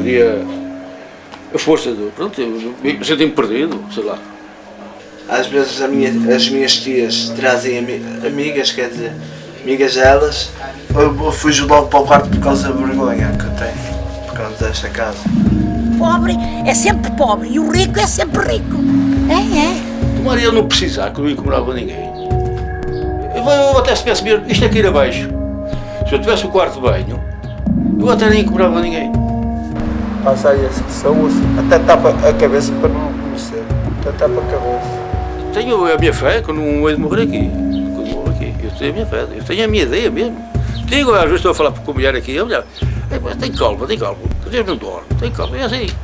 perdia a força do... Pronto, eu senti-me perdido, sei lá. Às vezes as minhas tias trazem amigas, quer dizer, amigas delas, eu fujo logo para o quarto por causa da vergonha que eu tenho, por causa desta casa. Pobre é sempre pobre e o rico é sempre rico. É. Tomara eu não precisar, que eu não incomodava ninguém. Eu até se tivesse mesmo, isto é cair abaixo. Se eu tivesse o quarto de banho, eu até nem incomodava ninguém. Passa aí as pessoas, até tapa a cabeça para não conhecer, até tapa a cabeça. Tenho a minha fé que eu não hei de morrer aqui. Eu tenho a minha fé, eu tenho a minha ideia mesmo. Digo, às vezes estou a falar com a mulher aqui, a mulher, tem calma, Deus não dorme, tem calma, é assim.